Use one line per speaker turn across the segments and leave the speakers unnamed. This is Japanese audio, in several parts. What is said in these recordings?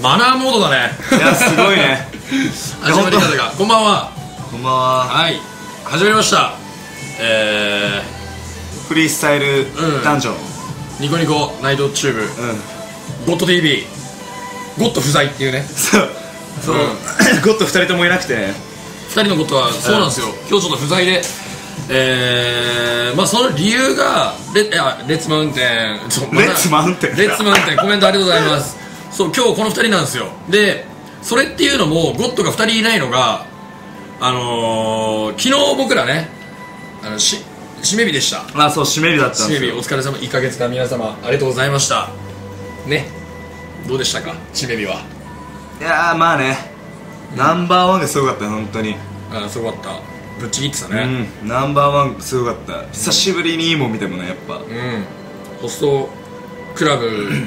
マナーモードだね。
いやすごいね。
始まり方が。こんばんは。
こんばんは。
はい、始まりました。
フリースタイルダンジョン、
ニコニコナイトチューブ、ゴッド TV、ゴッド不在っていうね。
そう、ゴッド2人ともいなくてね。
2人のゴッドはそうなんですよ、今日ちょっと不在で、まあその理由がレッツマウンテン、
レッツマウンテン、
レッツマウンテン、コメントありがとうございます。そう、今日この2人なんですよ。でそれっていうのもゴッドが2人いないのが昨日僕らね締め日でした。
あ、そう、締め日だったんですよ。
締め日お疲れ様、1ヶ月間皆様ありがとうございましたね。どうでしたか締め日は。
いやーまあね、ナンバーワンがすごかったよ本当に。
すごかった、ぶっちぎってたね。
ナンバーワンすごかった。久しぶりにいいもん見てもね、やっぱ
ホストクラブ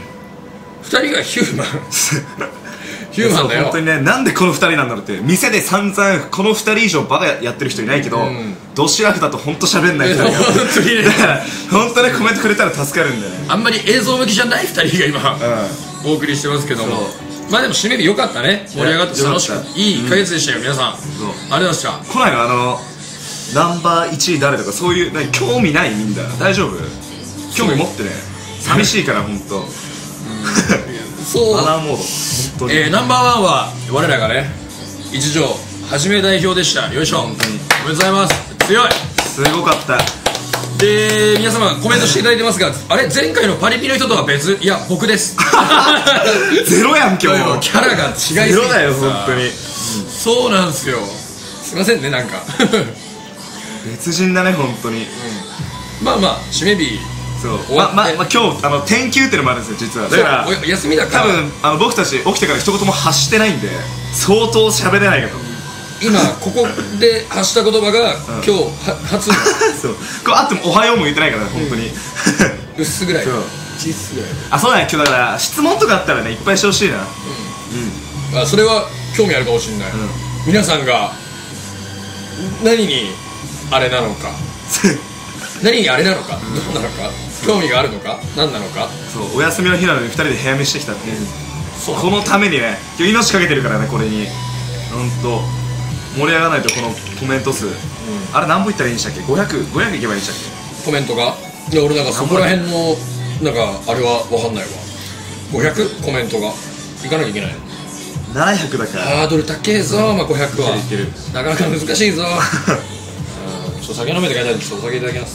2人がヒューマンヒューマンだよ。
本当にね、なんでこの2人なんだろうって。店で散々この2人以上バカやってる人いないけど、ドシラフだと本当喋んない人だから本当にね、本当にコメントくれたら助かるんだよね。あ
んまり映像向きじゃない2人が今、お送りしてますけども、まあでも締め日良かったね。盛り上がって楽しくいい1ヶ月でしたよ皆さん。ありがとうございました。
来ないのナンバー1位誰とかそういう興味ない？みんな大丈夫？興味持ってね。寂しいから本当。
そう、
マナーモード本当に。
ナンバーワンは我らがね一条はじめ代表でした。よいしょ、おめでとうございます。強い、
すごかった。
で皆様コメントしていただいてますが、あれ前回のパリピの人とは別？いや僕です
ゼロやん今日。
キャラが違いすぎて
ゼロだよ本当に。
そうなんですよ、すいませんねなんか
別人だね本当に。
まあまあ締め日、
そうまあ今日天休ってのもあるんですよ実は。だから
休みだから
多分僕たち起きてから一言も発してないんで相当喋れないけど、
今ここで発した言葉が今日初の
そう、これあってもおはようも言ってないから本当に
うっすぐらい、
そう
ちっすぐらい。
あ、そうだね。今日だから質問とかあったらねいっぱいしてほしいな。
それは興味あるかもしれない。皆さんが何にあれなのか何にあれなのか、どうなのか、興味があるのか、何なのか。
そう、お休みの日なのに2人で部屋飯してきたっていう、このためにね、今日命かけてるからね、これにほんと盛り上がらないと。このコメント数、あれ何本いったらいいんでしたっけ。500いけばいいんでしたっけ
コメントが。いや俺なんかそこら辺のなんかあれは分かんないわ。500コメントがいかなきゃいけないの。
700だから
ハードル高えぞ、まあ500はい
ける。
なかなか難しいぞちょっと酒飲めて帰りたいんで、ちょっとお酒いただきます。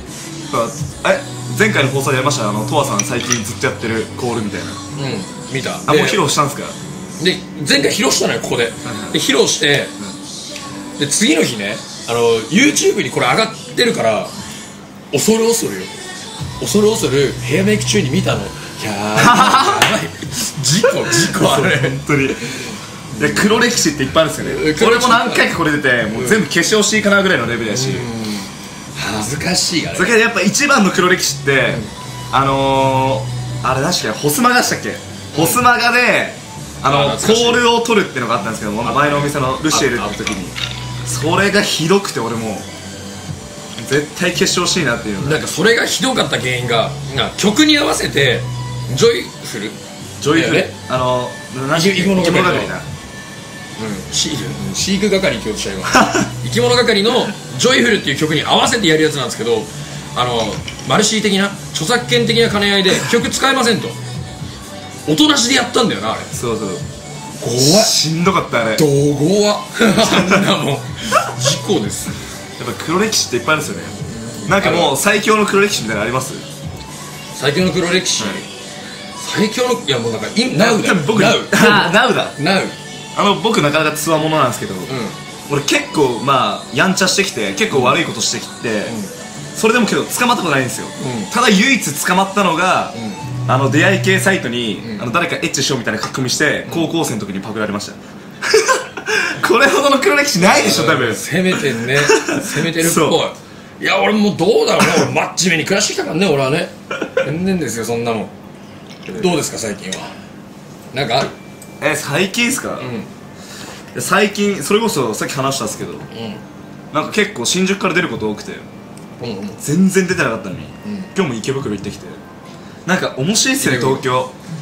前回の放送でやりましたトワさん最近ずっとやってるコールみたいな。
見た。
もう披露したんですか。
で前回披露したのよここで。で披露して、で次の日ねYouTube にこれ上がってるから、恐る恐るよ、恐る恐るヘアメイク中に見たの。いやーやばい事故あれ
本当に。黒歴史っていっぱいあるんですよね。俺も何回かこれ出てもう全部化粧していいかなぐらいのレベルだし、
恥ずかしい。あれ
それからやっぱ一番の黒歴史ってあれ確かホスマガでしたっけ。ホスマガでコールを取るってのがあったんですけども、前のお店のルシエルって時にそれがひどくて、俺もう絶対化粧していいなっていうの。
なんかそれがひどかった原因が曲に合わせてジョイフル
生き物係だ。
飼育係に今日した今生き物係のジョイフルっていう曲に合わせてやるやつなんですけど、マルシー的な著作権的な兼ね合いで曲使えませんとおとなしでやったんだよなあれ。
そうそう、
怖い、
しんどかったあれ。
どごわそんなもん事故です。
やっぱ黒歴史っていっぱいあるんですよね。なんかもう最強の黒歴史みたいなのあります？
最強の黒歴史、最強の、いやもうなんかナウだ、
僕ナウだ。僕なかなかつわものなんですけど、俺結構やんちゃしてきて結構悪いことしてきて、それでもけど捕まったことないんですよ。ただ唯一捕まったのが出会い系サイトに誰かエッチしようみたいな書き込みして高校生の時にパクられましたこれほどの黒歴史ないでしょ多分。
攻めてんね攻めてるっぽい。いや俺もうどうだろうな、俺真面目に暮らしてきたからね俺はね。全然ですよそんなもん。どうですか最近は。なんかある？
最近ですか。最近それこそさっき話したんですけど、なんか結構新宿から出ること多くて、全然出てなかったのに、今日も池袋行ってきて、なんか面白いっすよね東京。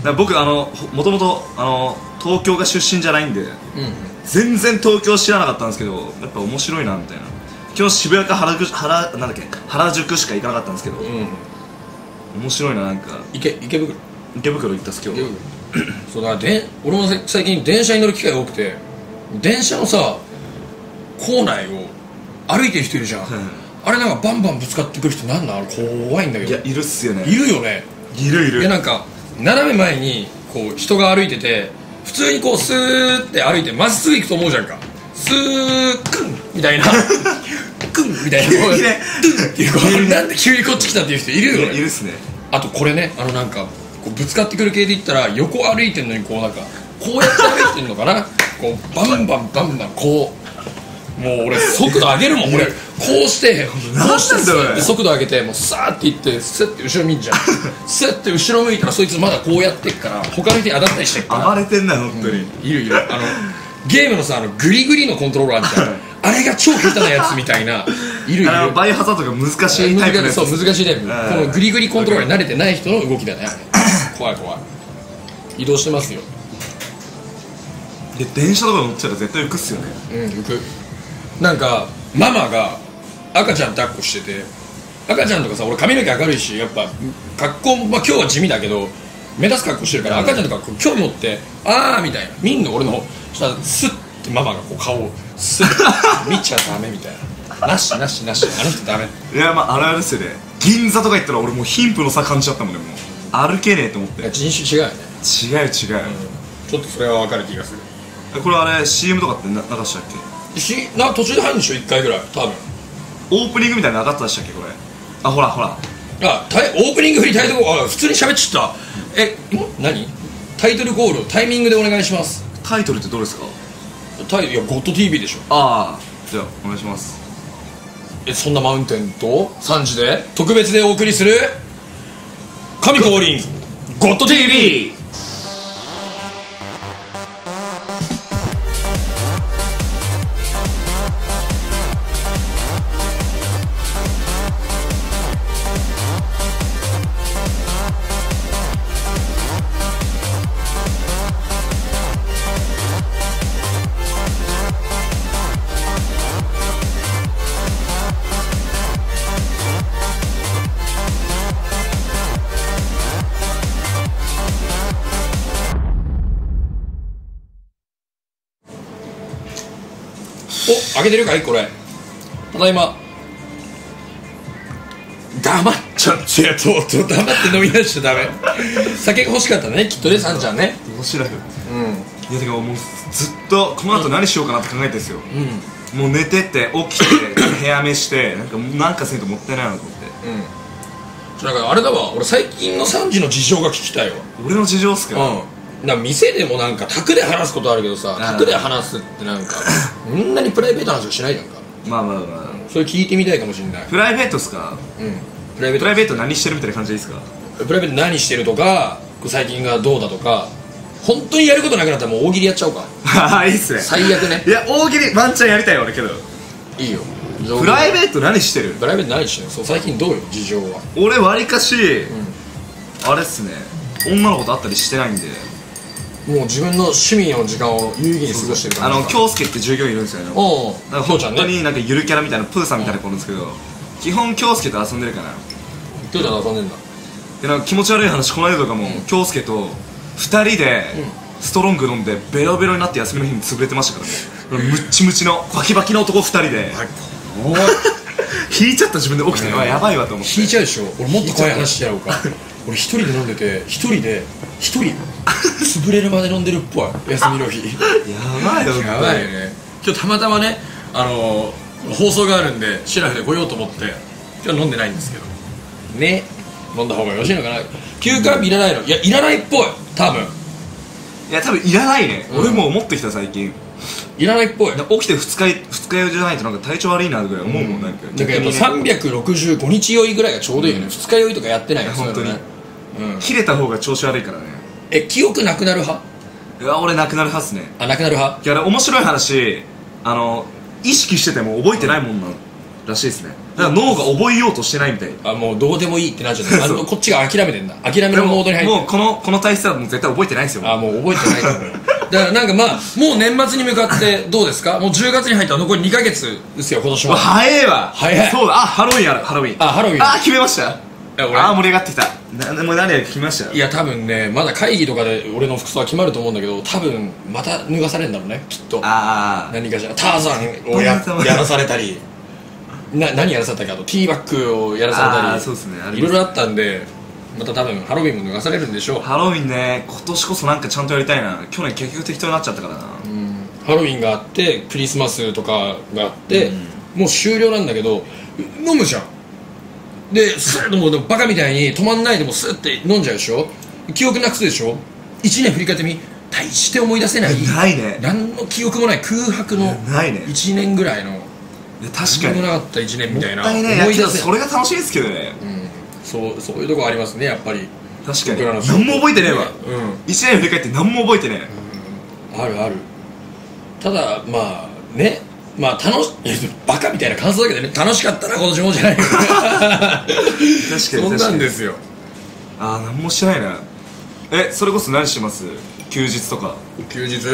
僕もともと東京が出身じゃないんで、全然東京知らなかったんですけど、やっぱ面白いなみたいな。今日渋谷か原宿しか行かなかったんですけど、面白いな。なんか
池袋
行ったっす今日。
そうだから俺も最近電車に乗る機会が多くて、電車のさ構内を歩いてる人いるじゃん、あれなんかバンバンぶつかってくる人なんなん、あれ怖いんだけど。
いや、いるっすよね。
いるよね。
いる。
でなんか斜め前にこう人が歩いてて、普通にこうスーって歩いてまっすぐ行くと思うじゃんか。スークンみたいなクンみたいな、
急にね
ドゥンっていうこうなんで急にこっち来たっていう人いるよね。
いるっすね。あ
とこれね、なんかこうぶつかってくる系で言ったら、横歩いてんのにこうなんかこうやって歩いてんのかなこうバンバンこう、もう俺速度上げるもん。俺こうして速度上げて、もうサーっていってスッて後ろ見んじゃんスッて後ろ向いたらそいつまだこうやってっから他の人に当たったりしてっから。
暴れてんな本当に。
いるゲームのさグリグリのコントローラーみたいなあれが超下手なやつみたいな。いる
バイオハザードが難しいタイプのやつ。
そう難しいタイプ。このグリグリコントローラーに慣れてない人の動きだね。怖い移動してますよ。
で電車とか乗ってたら絶対浮くっすよね。
浮く。なんかママが赤ちゃん抱っこしてて、赤ちゃんとかさ、俺髪の毛明るいし、やっぱ格好、今日は地味だけど目立つ格好してるから、赤ちゃんとか興味持ってあーみたいな見んの。俺のしたらスッてママがこう顔をスッて見ちゃダメみたいな。なしあの人ダメ。
いや、あれですよね。銀座とか行ったら俺もう貧富の差感じちゃったもんね。もう歩けねえと思って。
人種違うよね。
違う、
ちょっとそれは分かる気がする。
これあれ CM とかって流したっけ？
途中で入るんでしょ、1回ぐらい多分。
オープニングみたいなのなかったでしたっけこれ。ほら
オープニング振りタイトル普通に喋っちゃった。何タイトルコールをタイミングでお願いします。
タイトルってどうですか？
いやゴッド TV でしょ。
じゃあお願いします。
そんなマウンテンと3時で特別でお送りする神降臨ゴッド TV。開けてるかいこれ。ただいま。黙っちゃってやとうと黙って飲み出しちゃダメ。酒が欲しかったねきっとね、さんちゃんね。
面白い。いやてかもうずっとこの後何しようかなって考えてるんですよ。もう寝てって起きて部屋飯してなんかせんともったいないなと思って。
なんかあれだわ、俺最近の3時の事情が聞きたいわ。
俺の事情っすか？
店でもなんか宅で話すことあるけどさ、宅で話すってなんかそんなにプライベートな話をしないじゃんか。それ聞いてみたいかもしれない。
プライベートっすか？プライベート何してるみたいな感じでいいっすか？
プライベート何してるとか、最近がどうだとか、本当にやることなくなったらもう大喜利やっちゃおうか。
いいっすね。
最悪ね。
いや大喜利ワンチャンやりたい俺けど。
いいよ。
プライベート何してる？
プライベート何してる？そう最近どうよ事情は。
俺わりかしあれっすね、女の子と会ったりしてないんで、
もう自分の趣味の時間を有意義に過ごしてるから。
京介って従業員いるんですよね。本当になんかゆるキャラみたいなプーさんみたいな子なんですけど、基本京介と遊んでるから。
京ちゃんと遊んでんだ。
でなんか気持ち悪い話、この間とかも京介と2人でストロング飲んでベロベロになって休みの日に潰れてましたからね。ムッチムチのバキバキの男2人で引いちゃった自分で起きて、やばいわと思って。
引いちゃうでしょ。俺もっと怖い話してやろうか。俺一人で飲んでて一人潰れるまで飲んでるっぽい休みの日。
やばいよ
ね。今日たまたまね放送があるんでシラフで来ようと思って今日飲んでないんですけどね。飲んだ方がよろしいのかな。休館日いらないの？いやいらないっぽい多分。
いや多分いらないね。俺も思ってきた最近。
いらないっぽい。
起きて二日酔いじゃないとなんか体調悪いなぐらい思うもん。なんか
やっぱ365日酔いぐらいがちょうどいいよね。二日酔いとかやってないよ
本当に。切れた方が調子悪いからね。
記憶なくなる派？
いや俺なくなる派っすね。
なくなる派。
いや面白い話、意識してても覚えてないもんな。 らしいですね。だから脳が覚えようとしてないみたい。
もうどうでもいいってなっちゃってこっちが諦めてんだ。諦めのモードに入って
もうこの体質はもう絶対覚えてないですよ。
もう覚えてないと思う。だからなんかまあもう年末に向かってどうですか。もう10月に入ったら残り2ヶ月ですよ今年は。
早いわ。
早い。
そうだ。ハロウィンある。ハロウィン。
ハロウィン。
決めました。盛り上がってきた。もう何や決めました。
いや多分ねまだ会議とかで俺の服装は決まると思うんだけど、多分また脱がされるんだろうねきっと。何かしらターザンをやらされたり何やらされたか、あとティーバッグをやらされたり、
そうですね、
いろいろあったんで、また多分ハロウィンも脱がされるんでしょう。
ハロウィンね、今年こそなんかちゃんとやりたいな。去年結局適当になっちゃったからな。
ハロウィンがあってクリスマスとかがあって、もう終了なんだけど飲むじゃん。でスッともうバカみたいに止まんないでもスッて飲んじゃうでしょ。記憶なくすでしょ。1年振り返ってみ、大して思い出せない。
ないね。
何の記憶もない空白の1年ぐらいの、
確かに
なかった1年みたいな。
もったいね。思い出せ。それが楽しいですけどね。
そういうとこありますねやっぱり。
確かに何も覚えてねえわ。1年振り返って何も覚えてね
え。ある。ただまあね、まあバカみたいな感想だけどね、楽しかったな今年もじゃないよ。確
かに
そんなんですよ。
何もしてないな。それこそ何してます？休日とか。
休日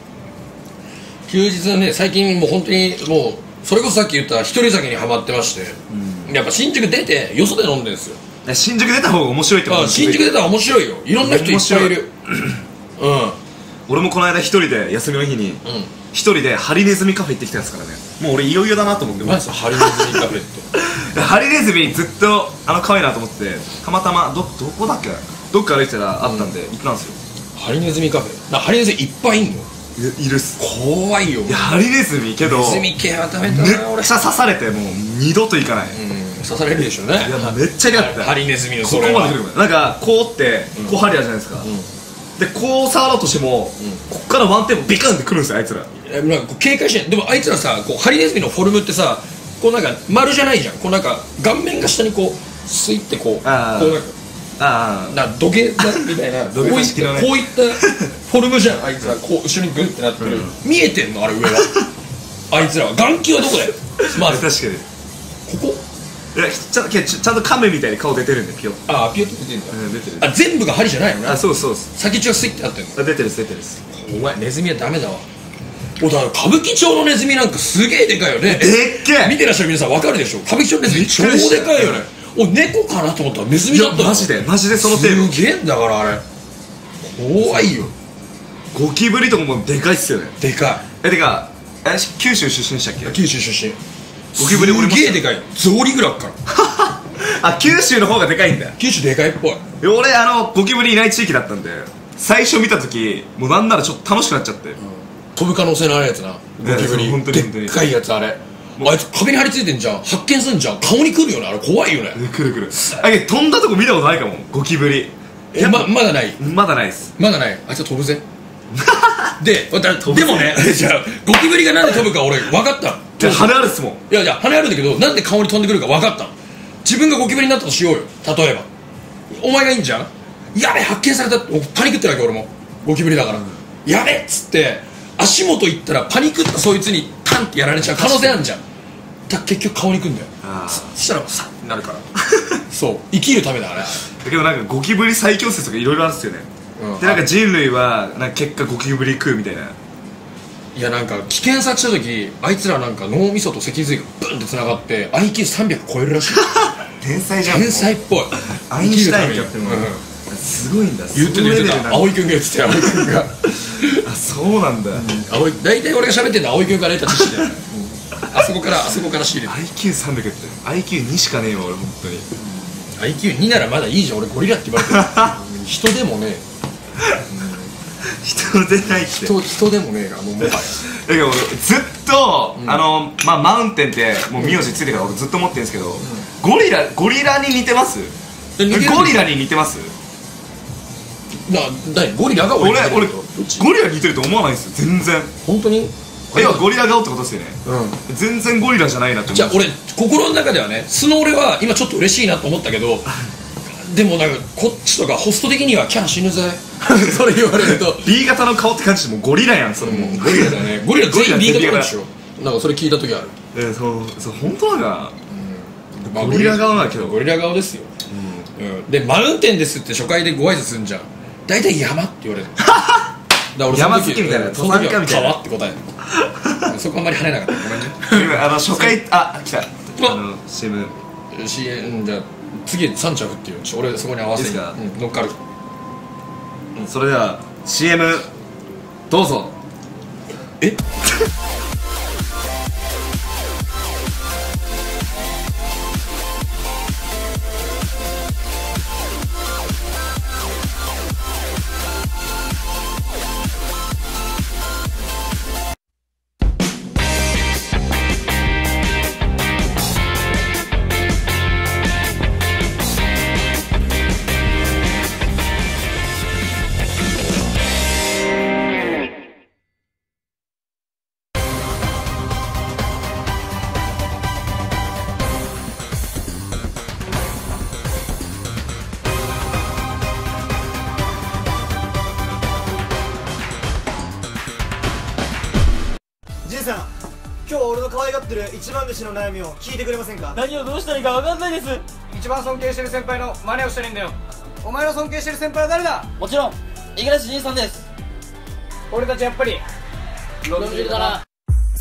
はね、最近もう本当にもうそれこそさっき言った一人酒にハマってまして、やっぱ新宿出てよそで飲んでるんですよ。
新宿出た方が面白いってことです。
新宿出たら面白いよ。いろんな人いっぱいいる。
俺もこの間一人で休みの日に一人でハリネズミカフェ行ってきたんですからね。もう俺いよいよだなと思って。
何すかハリネズミカフェって
ハリネズミずっと可愛いなと思って、たまたまどこだっけ、どっか歩いてたらあったんで行ったんですよ。
ハリネズミカフェ。ハリネズミいっぱいいんの？
いるっす。
怖いよ。
いやハリネズミけど
ネズミ系はダメだな。
めっちゃ刺されてもう二度と行かない。
刺されるでしょうね。
いやめっちゃ痛かった。
ハリネズミのそ
れここまで来る。なんかこうってこう針あるじゃないですか。でこう触ろうとしてもこっからワンテンポビカンってくるんですよあいつら。
なんか警戒してない。でもあいつらさ、こうハリネズミのフォルムってさ、こうなんか丸じゃないじゃん。こうなんか顔面が下にこうスイってこうなんか土下座みたいなこういったフォルムじゃん。あいつらこう後ろにグンってなってる。見えてんのあれ上は。あいつらは眼球はどこだよ。まあ
確かに
ここ。
いやちゃんとカメみたいに顔出てるんでピヨッ。
ピヨッと出てんだ。
出てる。
全部が針じゃないのね。
そう
先っちょがスイってなってんの。
出てる。
お前ネズミはダメだわ。だから歌舞伎町のネズミなんかすげえでかいよね。
でっけえ。
見てらっしゃる皆さん分かるでしょ。歌舞伎町のネズミ超でかいよね。猫かなと思ったらネズミだった。
マジでその程度。
すげえんだからあれ怖いよ。
ゴキブリとかもでかいっすよね。
でかい。
てか九州出身でしたっけ？
九州出身。
ゴキブリおりました。
すげえでかいよ。ゾウリグラッから
九州の方がでかいんだ。
九州でかいっぽい。
俺ゴキブリいない地域だったんで最初見た時もうなんならちょっと楽しくなっちゃって。
飛ぶ可能性のあるやつな、ゴキブリ。でっかいやつあれ。あいつ壁に張り付いてんじゃん。発見すんじゃん。顔に来るよねあれ。怖いよね。
来る。飛んだとこ見たことないかもゴキブリ。
まだない。
まだないっす。
まだない。あいつは飛ぶぜ。でもね、じゃあゴキブリがなんで飛ぶか俺分かった。
羽あるっすもん。
いや羽あるんだけど、なんで顔に飛んでくるか分かった。自分がゴキブリになったとしようよ。例えばお前がいいんじゃん。やべ発見された。パニクってるわけ俺も。ゴキブリだからやべっつって足元行ったらパニクったそいつにタンってやられちゃう可能性あるじゃん。結局顔にくんだよ。そしたらサッってなるから。そう生きるためだあれ。だ
けどなんかゴキブリ最強説とかいろいろあるっすよね。でなんか人類はなんか結果ゴキブリ食うみたいな。
いやなんか危険察知した時あいつらなんか脳みそと脊髄がブンってつながって IQ300 超えるらしい。
天才じゃん。
天才っぽい。
アインシュタインってもすごいんだ。
言ってた葵君が言ってたよ。葵君が
そうなんだ。
大体俺が喋ってんの葵君から得た知識だよ。あそこから仕入れて。
IQ300 って IQ2 しかねえよ俺本当に。
IQ2 ならまだいいじゃん。俺ゴリラって言われてる。人でもね
人でないって。
人でもねえがもはや。だ
けど俺ずっとマウンテンってもう名字ついてから俺ずっと思ってるんですけど、ゴリラに似てます？ゴリラに似てます？
ゴリラが俺
ゴリラに似てると思わないんですよ全然。
本当に？
ゴリラ顔ってことですよね。全然ゴリラじゃないなって思う。
じゃあ俺心の中ではね、素の俺は今ちょっと嬉しいなと思ったけど、でもなんかこっちとかホスト的にはキャン死ぬぜ。それ言われると
B 型の顔って感じでもうゴリラやんそれもう。
ゴリラだね。ゴリラ全員 B 型なんでしょ。なんかそれ聞いた時ある。
そう本当だか
まあ
ゴリラ顔だけど
ゴリラ顔ですよ。でマウンテンですって初回でご挨拶するんじゃん。大体山って言われる。
山好きみたいな登山家みたいな
川って答える。そこあんまり跳ねなかった。ごめんね。
初回来たCM
じゃあ次3着っていう俺そこに合わせて乗っかる。
それでは CM どうぞ。
じいさん、今日俺の可愛がってる一番弟子の悩みを聞いてくれませんか？
何をどうしたらいいか分かんないです。
一番尊敬してる先輩の真似をしたらいいんだよ。お前の尊敬してる先輩は誰だ？
もちろん五十嵐仁さんです。
俺たちやっぱり
60だな。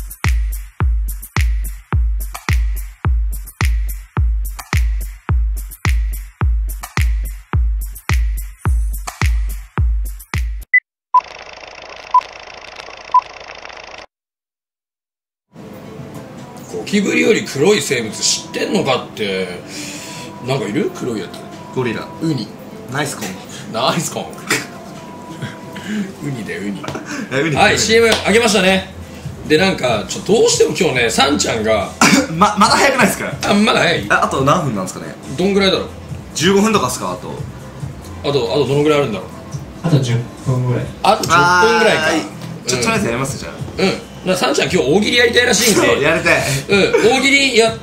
ゴキブリより黒い生物知ってんのかって。なんかいる？黒いやつ。
ゴリラ、
ウニ、
ナイスコン、
ナイスコン。ウニでウニ。
ウニ
はい、 CM あげましたね。でなんかどうしても今日ねサンちゃんが
まだ早くないですか？
まだ早い。
あと何分なんですかね？
どんぐらいだろう。
15分とかっすか？あと
どのぐらいあるんだろう。
あと10分ぐらい。
あと10分ぐらいか。
ちょっとやりますじゃあ。
サンちゃん今日大喜利やりたいらしいんで。
やりたい。
大喜利やって、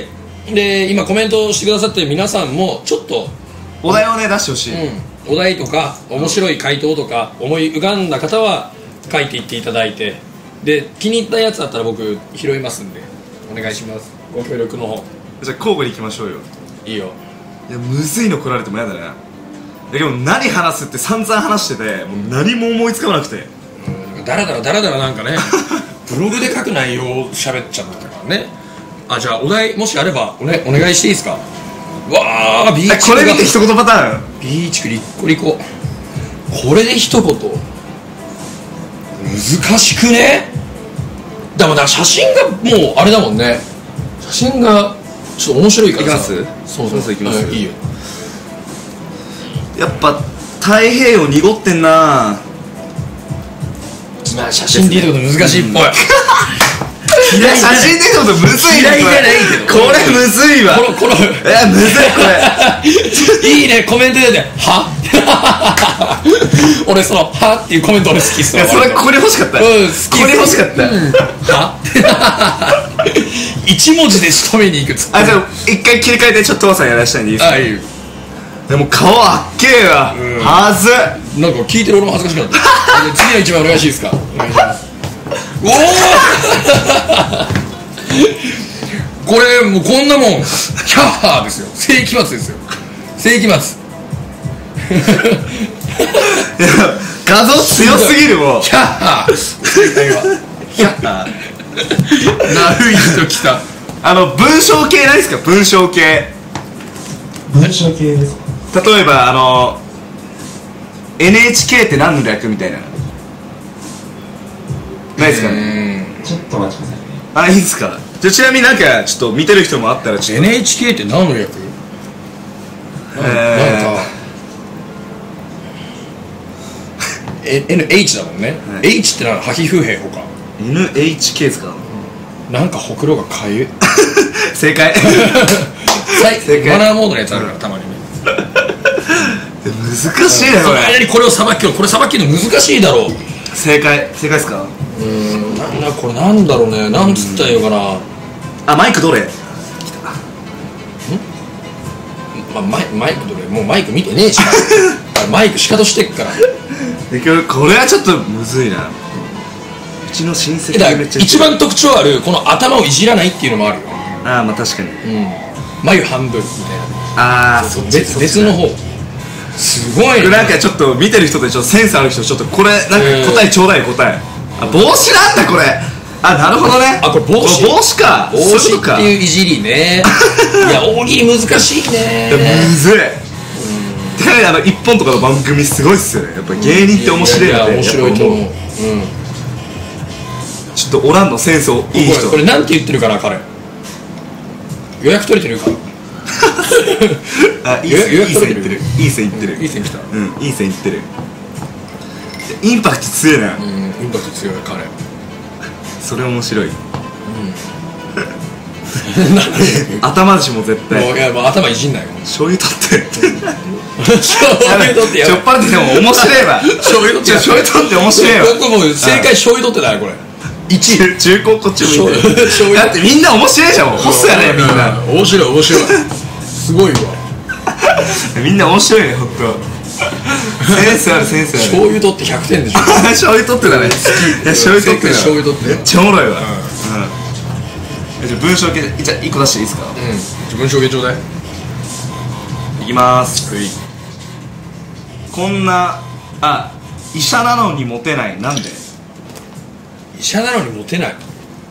で今コメントしてくださってる皆さんもちょっと
お題をね出してほしい。
お題とか面白い回答とか思い浮かんだ方は書いていっていただいて、で気に入ったやつだったら僕拾いますんでお願いします。ご協力の方。
じゃあ交互に行きましょうよ。
いいよ。
いやむずいの来られてもやだね。でも何話すって散々話しててもう何も思いつかなくて、
だらだらなんかねブログで書く内容を喋っちゃったからね。じゃあお題もしあればお願いしていいですか？わあ、ビーチク
これ見て一言パターン。
ビーチクリッコリコ。これで一言難しくね？でも写真がもうあれだもんね。写真がちょっと面白いからさ。
いきます？
そう
行きます。
いいよ。
やっぱ太平洋濁ってんな。
写真で言うこと難しいっぽい。
いや写真で言うことむずいね。
嫌いじゃないけど
これむずいわ。むずいこれ。
いいね、コメントでは俺そのはっていうコメント俺好きっすわ。
それここに欲しかった。ここに欲しかった。
は一文字で仕留めに行く。
じゃあ一回切り替えてちょっと父さんやらしたいんでいいですか？
いいよ。
でも顔あっけえわ。はず
なんか聞いてる俺も恥ずかしくなった。次の一枚お願いしていいですか？お願いします。おおこれもうこんなもんキャッハーですよ。世紀末ですよ。世紀末。
画像強すぎるもん。
キャッハー。正解はキャッハー。なる人きた。
文章系ないですか？文章系。
文章系ですか？
例えばNHK って何の略みたいなないですかね？
ちょっと待ってくださいね。
いいですか？じゃあちなみになんかちょっと見てる人もあったらちょっと
NHK って何の略？なんかNH だもんね。H ってハヒフヘホか。
NHK ですか？
なんかほくろがかゆい。
正解。
マナーモードのやつあるからたまにね。
難しいねこれ。
これをさばきの難しいだろう。
正解ですか？
これなんだろうね。なんつったらいいのかな。
マイクどれ？
マイクどれ？もうマイク見てねえし。マイク仕方してっから。
これはちょっとむずいな。 うちの親戚
だから
めっちゃ
一番特徴あるこの頭をいじらないっていうのもあるよ。
ああまあ確かに
眉半分みたいな。
ああそっち
別の方すごいね。
なんかちょっと見てる人でちょっとセンスある人ちょっとこれなんか答えちょうだい答え。あ帽子なんだこれ。あなるほどね。
あこれ帽子
か。
帽子っていういじりね。いや大喜利難しいね。
むずい。テレビ一本とかの番組すごいっすよね。やっぱ芸人って面白いよね。
面白いと思う。
ちょっとオランのセンスいい人。
これなんて言ってるかな彼。予約取れてるか。
あいい線いってる。いい線いってる。
いい線きた。
いい線いってる。インパクト強いな。
インパクト強い彼。
それ面白い。頭だしも絶対。
いやもう頭いじんないよ。
醤油取って
醤油取ってや
ちょっぱらってでも面白いわ。
醤油取って
醤油取って面白いわ。
僕もう正解醤油取ってないこれ1位。
中高こっち向いてる。だってみんな面白いじゃん。ホスやねみんな。
面白いすごいわ。
みんな面白いねほんと。センスあるセンスある。
醤油取って100点でしょ。
醤油取ってたね。いや醤油取ってた。
醤油取って
めっちゃおもろいわ。じゃあ文章系じゃあ1個出していいですか。
文章系ちょうだい。
いきまーす。こんな医者なのにモテない。なんで？
医者なのにモテない。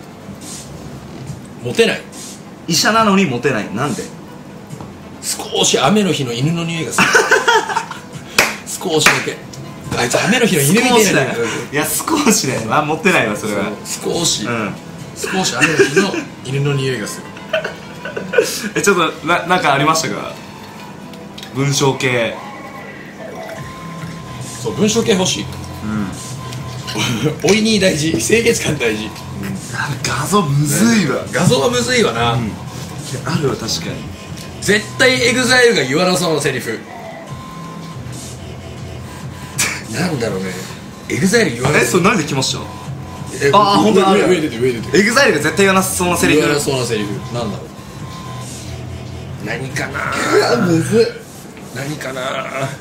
医者なのにモテない。なんで？
少し雨の日の犬の匂いがする。少しだけ。あいつ雨の日の犬みたいな。
いや少しだよ。モテないわそれは。
少し雨の日の犬の匂いがする。
ちょっとなんかありましたか？文章系。
そう文章系欲しい。おいに大事。清潔感大事。
画像むずいわ。
画像はむずいわな。
あるわ確かに。
絶対エグザイルが言わなそうなセリフ。なんだろうね。エグザイル言わなそう。
それ何で来ました？
本当だ。上出てる。
エグザイルが絶対言わなそうなセリフ。
言わなそうなセリフ。なんだろう。何かな。むずい。何かな。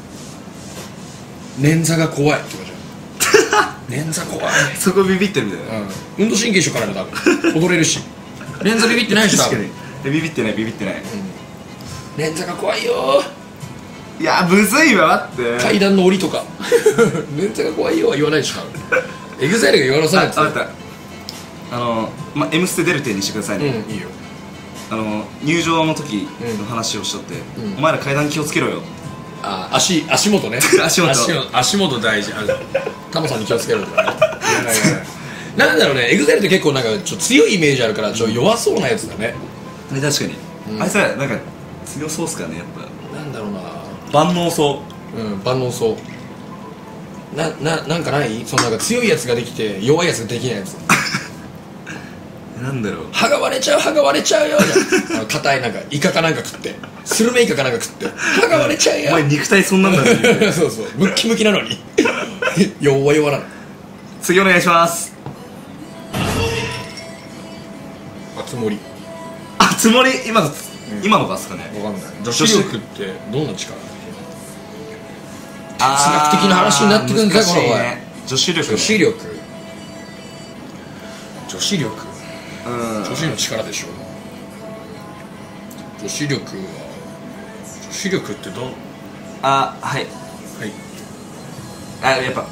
捻挫が怖いとかじゃん。捻挫怖い。
そこビビってるみたいな。
運動神経一緒からね多分。踊れるし。捻挫ビビってないし多分。
ビビってない。
捻挫が怖いよ。
いやむずいわ。待って。
階段の降りとか。捻挫が怖いよは言わないでしょ。エグザイルが言わなそうなやつ。
あった。Mステ出る点にしてくださいね。
いいよ。
入場の時の話をしとって、お前ら階段気をつけろよ。
足元ね。足元大事。タモさんに気をつけろとかね。なんだろうね。エグザイルって結構なんかちょっと強いイメージあるからちょっと弱そうなやつだね。
確かに。あいつらなんか強そうっすからねやっぱ。
なんだろうな。
万能そう。
万能そう。なんかない？そのなんか強いやつができて弱いやつができないやつ。
なんだろう。
歯が割れちゃうよじゃん。硬いなんかイカかなんか食ってスルメイカかなんか食って歯が割れちゃうよ。
お前肉体そんなんだね。
そうムッキムキなのに弱なの。
次お願いします。
つもり
今のがっすかね。
わかんない。女子力ってどんな力？哲学的な話になってくるんだよこの場合。
女子力
女子の力でしょ。女子力ってどん。
はいやっぱ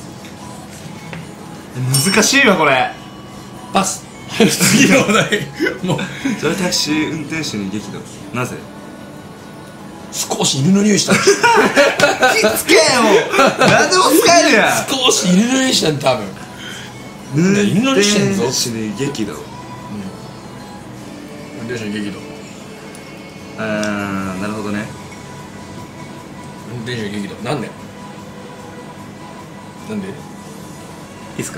難しいわこれ。
パス。次のお題。もう
それタクシー運転手に激怒。なぜ？
少し犬の匂いしたん
気つけよ。何でも使えるやん。
少し犬の匂いしたん多分。犬の匂いしてんぞ。
運転手に激怒。
運転手に激怒。
なるほどね。
運転手に激怒。なんで？い
いっすか？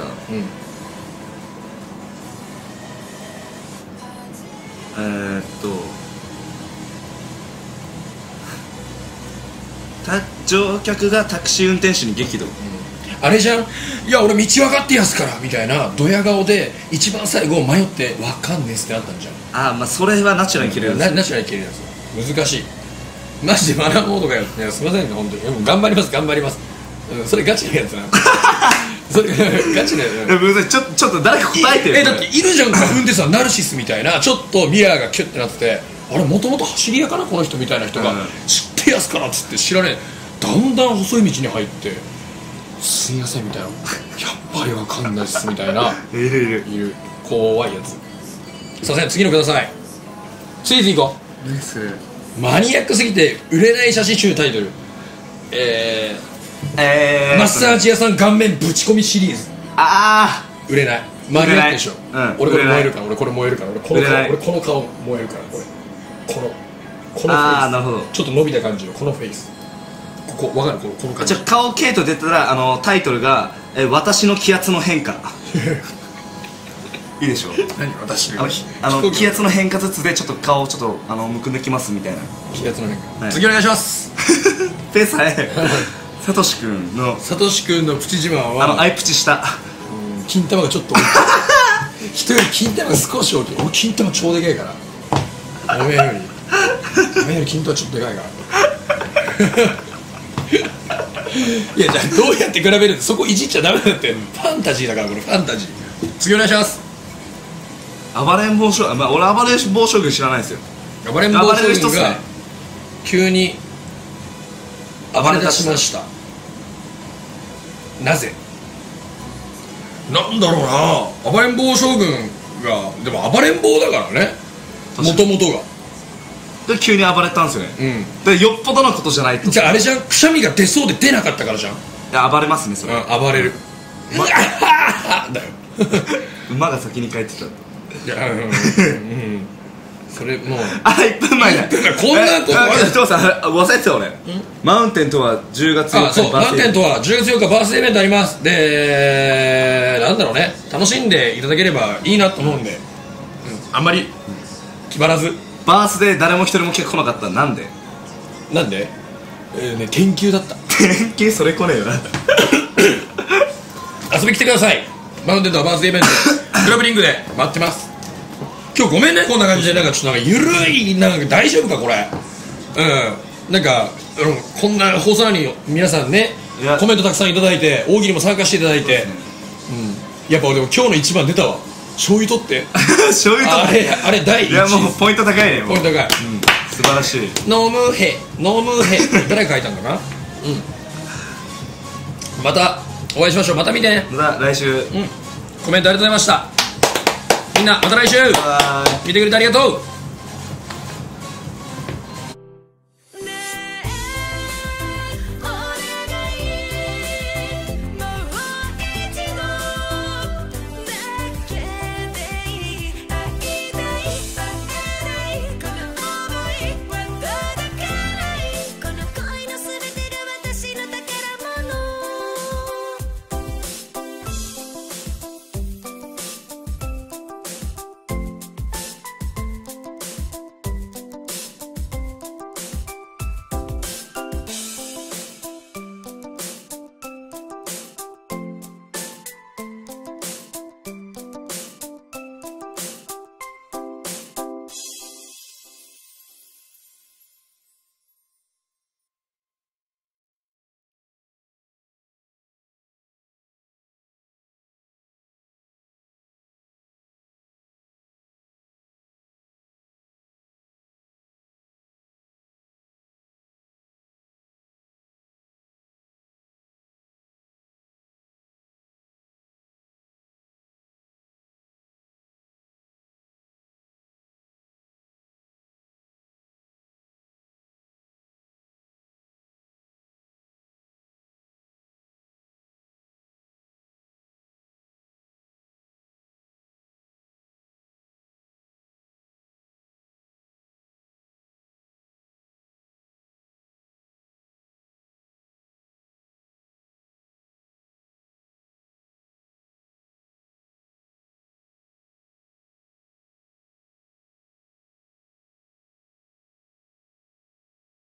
乗客がタクシー運転手に激怒。
あれじゃん。いや俺道分かってやすからみたいなドヤ顔で一番最後迷って分かんねえっすってなったんじゃん。
それはナチュラルに切れる。
ナチュラルに切れるやつ難しい。マジでマナーモードかよ。いやすいませんね本当に。頑張ります、それガチなやつな。 それガチだよね。
ちょっと誰か答えてよ。
だっているじゃん、花粉でさ、ナルシスみたいな、ちょっとミラーがキュッてなってて、あれもともと走り屋かなこの人みたいな人が、知ってやすからっつって知らねえ、だんだん細い道に入って「すいません」みたいな「やっぱりわかんないっす」みたいな
いる
怖いやつ。すいません、次のください。次いこう。マニアックすぎて売れない写真集タイトル、マッサージ屋さん顔面ぶち込みシリーズ。売れない。マニアックでしょ。俺これ燃えるから、俺これ燃えるから、俺この顔燃えるから、このフェイス。
なるほど。
ちょっと伸びた感じのこのフェイス、ここわかる？この感じ。
じゃあ顔系統出たらタイトルが私の気圧の変化いいでしょ。
何私の
気圧の変化ずつでちょっと顔をちょっとむくんできますみたいな。
気圧の変化、次お願いします。
ペース早い。サトシ君の
プチ自慢は
アイプチした
金玉がちょっと人より金玉が少し大きい。俺金玉超でかいから、おめえより金玉ちょっとでかいからいや、じゃあどうやって比べるって、そこいじっちゃダメだって。ファンタジーだから、これファンタジー。次お願いします。
暴れん坊将軍、俺暴れん坊将軍知らないですよ。
暴れん坊将軍が急に暴れ出しました。なぜ？なんだろうな、暴れん坊将軍が、でも暴れん坊だからね、もともとが。
で急に暴れたんですよね。でよっぽどのことじゃないと。
じゃああれじゃん、くしゃみが出そうで出なかったからじゃん。い
や暴れますねそれ。
暴れる。だよ。
馬が先に帰ってた。
いやそれもう
1分前だ。
こんなことある。
父さん忘れてた俺。マウンテンとは10月4日。
そう、マウンテンとは10月4日バースデーイベントあります。で、なんだろうね、楽しんでいただければいいなと思うんで、あんまり気張らず。
バースデー誰も一人も来なかった。なんで？
天休だった。
天休それ来ねえよな。
遊び来てください。マウンテンとはバースデーイベントクラブリングで待ってます。今日ごめんね、こんな感じで、なんかちょっとゆるい、なんか大丈夫かこれ。なんかこんな放送なのに皆さんね、コメントたくさんいただいて、大喜利も参加していただいて、やっぱでも今日の一番出たわ。醤油取って
醤油取って、
あれ第1位。
いやもうポイント高いね。
ポイント高い。
素晴らしい。
飲むへ誰が書いたんだな。またお会いしましょう。また見てね。
また来週。
コメントありがとうございました。みんなまた来週見てくれてありがとう。